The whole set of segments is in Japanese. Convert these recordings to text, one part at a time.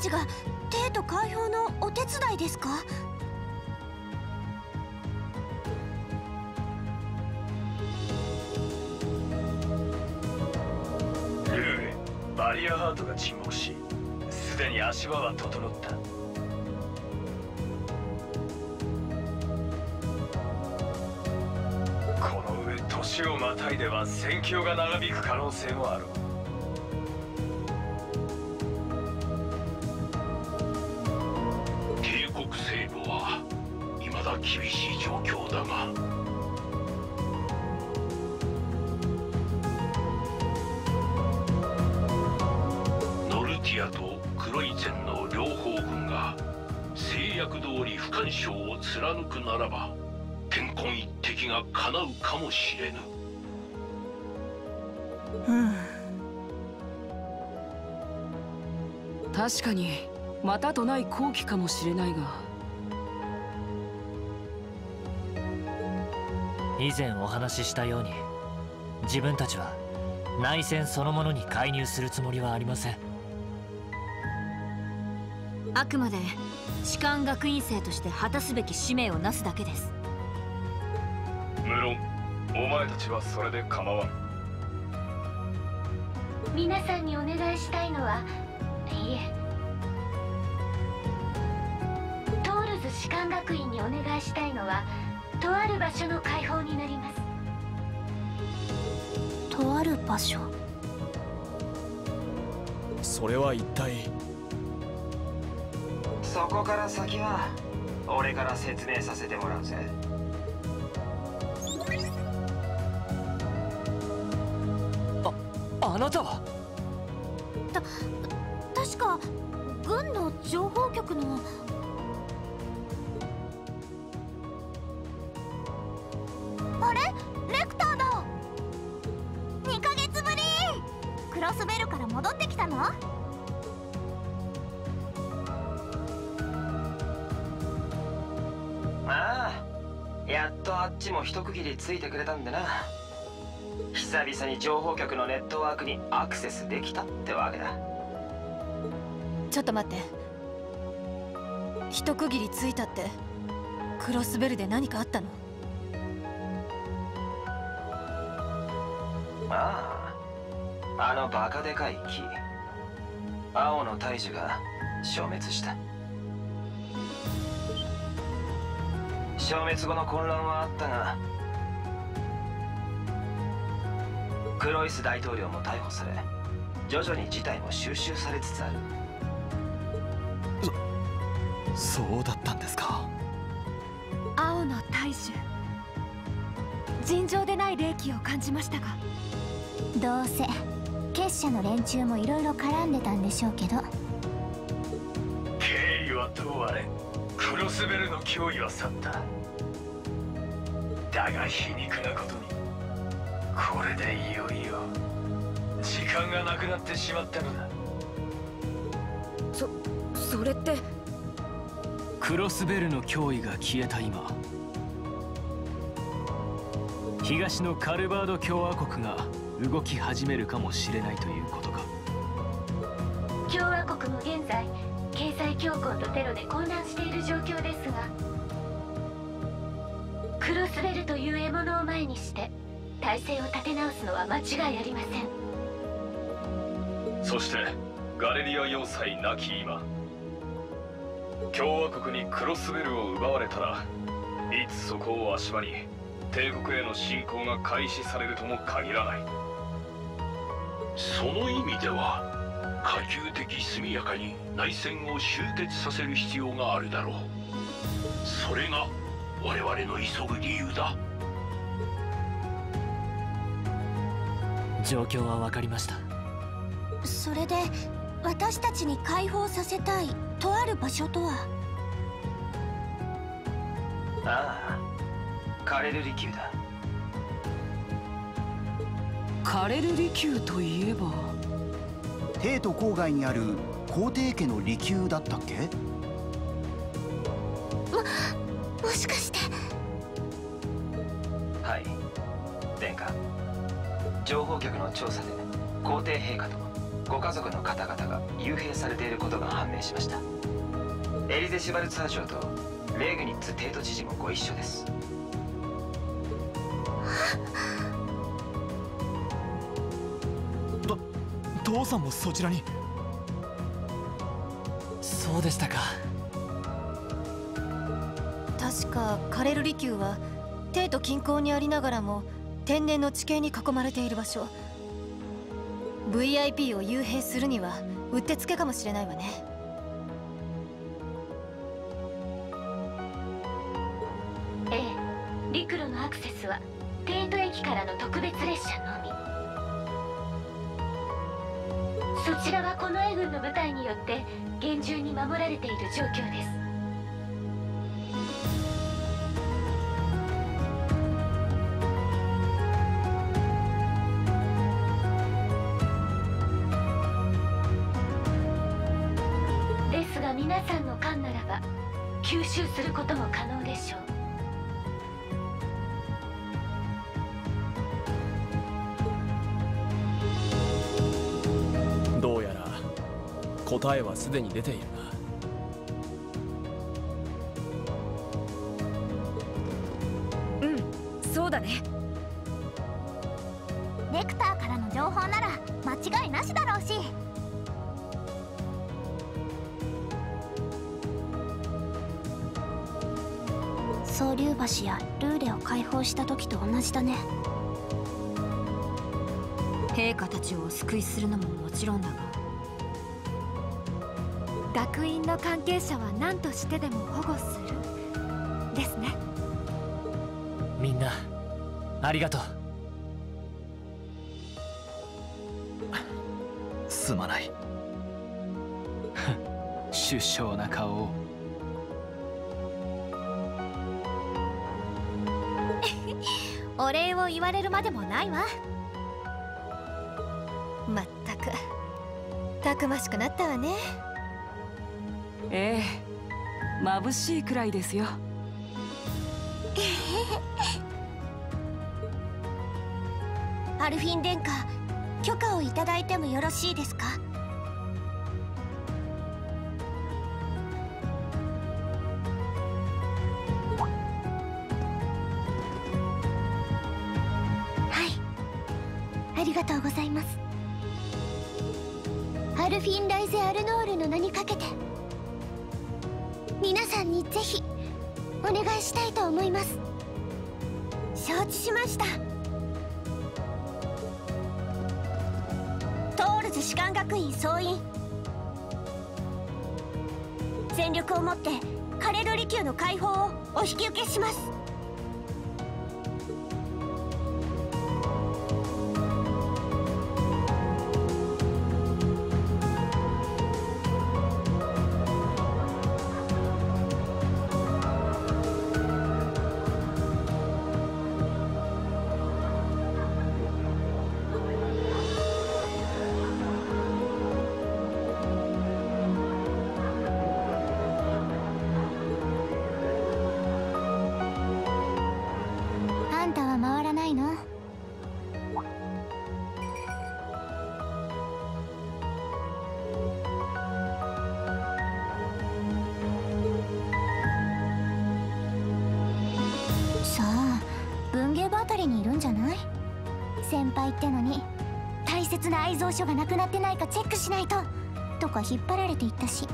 ちが帝都開放のお手伝いですか？ ルーレ、バリアハートが沈黙し、すでに足場は整った。この上年をまたいでは戦況が長引く可能性もある。 帝国西部は未だ厳しい状況だが、ノルティアとクロイツェンの両方軍が誓約通り不干渉を貫くならば天根一滴が叶うかもしれぬ。 確かにまたとない好機かもしれないが、 以前お話ししたように自分たちは内戦そのものに介入するつもりはありません。 あくまで士官学院生として果たすべき使命をなすだけです。 無論お前たちはそれで構わん。 皆さんにお願いしたいのは、いえ、トールズ士官学院にお願いしたいのはとある場所の開放になります。 とある場所。 それは一体？ そこから先は俺から説明させてもらうぜ。 あなたは？ 確か軍の情報局の。あれ、レクターだ。2ヶ月ぶり。クロスベルから戻ってきたの？ ああ、やっとあっちも一区切りついてくれたんでな。久々に情報局のネットワークにアクセスできたってわけだ。 ちょっと待って、一区切りついたってクロスベルで何かあったの？ ああ、あのバカでかい木、青の大樹が消滅した。消滅後の混乱はあったが、クロイス大統領も逮捕され、徐々に事態も収拾されつつある。 そうだったんですか。 青の大樹、尋常でない霊気を感じましたが、 どうせ結社の連中もいろいろ絡んでたんでしょうけど。 経緯はどうあれクロスベルの脅威は去った。だが皮肉なことにこれでいよいよ時間がなくなってしまったのだ。 それって。 クロスベルの脅威が消えた今、東のカルバード共和国が動き始めるかもしれないということか。 共和国も現在経済恐慌とテロで混乱している状況ですが、クロスベルという獲物を前にして体制を立て直すのは間違いありません。 そしてガレリア要塞なき今、共和国にクロスベルを奪われたらいつそこを足場に帝国への侵攻が開始されるとも限らない。 その意味では可及的速やかに内戦を終結させる必要があるだろう。それが我々の急ぐ理由だ。 状況は分かりました。 それで私たちに解放させたいとある場所とは？ ああ、カレル利宮だ。 カレル利宮といえば帝都郊外にある皇帝家の利宮だったっけ？ もしかして。 はい、殿下。情報局の調査で皇帝陛下とご家族の方々が幽閉されていることが判明しました。エリゼ・シュバルツァー城とレーグニッツ帝都知事もご一緒です。 父さんもそちらに。 そうでしたか。 確かカレルリ宮は帝都近郊にありながらも天然の地形に囲まれている場所。 VIP を幽閉するにはうってつけかもしれないわね。 ええ、陸路のアクセスは帝都駅からの特別列車のみ。そちらはこの軍の部隊によって厳重に守られている状況です。ですが皆さんの艦ならば吸収することも可能でしょう。 どうやら答えはすでに出ているな。うん、そうだね。 レクターからの情報なら間違いなしだろうし。総流橋やルーレを解放した時と同じだね。 陛下たちをお救いするのももちろんだが、学院の関係者は何としてでも保護するですね。 みんなありがとう。 すまない。出生な顔を。 お礼を言われるまでもないわ。まったくたくましくなったわね。 ええ、眩しいくらいですよ。 アルフィン殿下、許可をいただいてもよろしいですか？ありがとうございます。アルフィン・ライゼ・アルノールの名にかけて皆さんにぜひお願いしたいと思います。承知しました。トールズ士官学院総員、全力をもってカレルリ宮の解放をお引き受けします。にいるんじゃない？先輩ってのに大切な愛蔵書がなくなってないかチェックしないととか引っ張られていったし。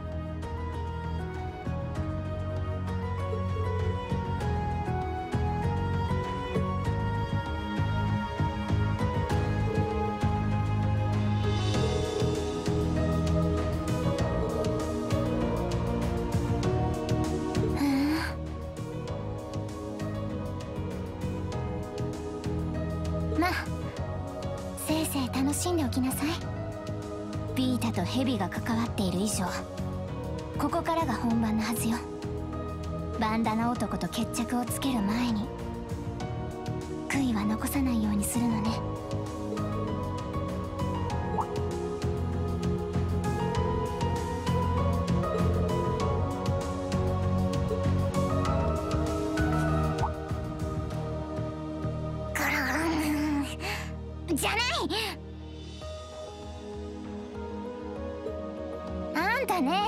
せいぜい楽しんでおきなさい。ビータとヘビが関わっている以上ここからが本番のはずよ。バンダナ男と決着をつける前に悔いは残さないようにするのね。じゃない。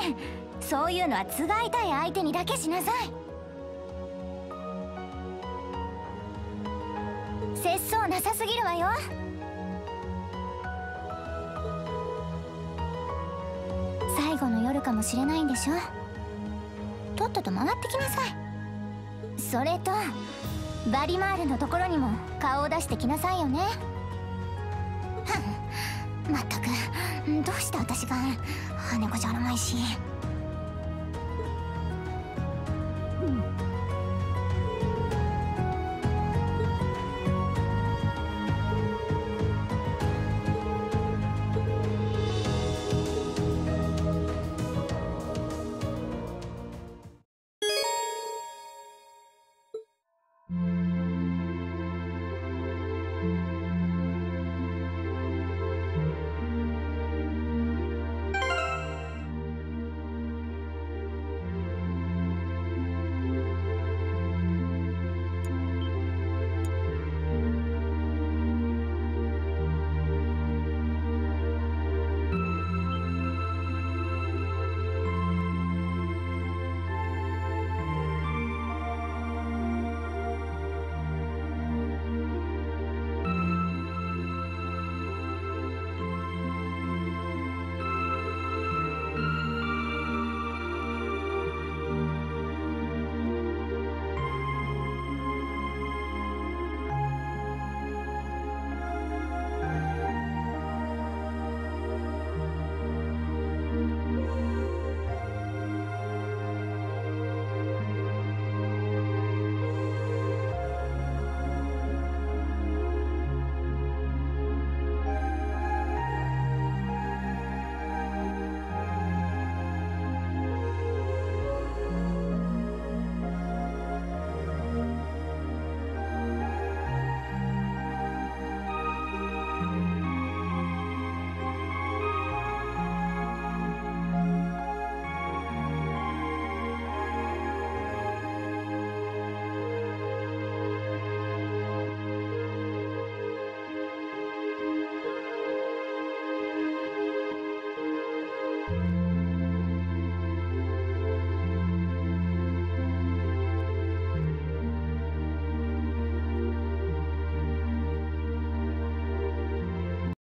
そういうのはつがいたい相手にだけしなさい。節操なさすぎるわよ。最後の夜かもしれないんでしょ。とっとと回ってきなさい。それとバリマールのところにも顔を出してきなさいよね。まったくどうして私が羽子じゃあるまいし。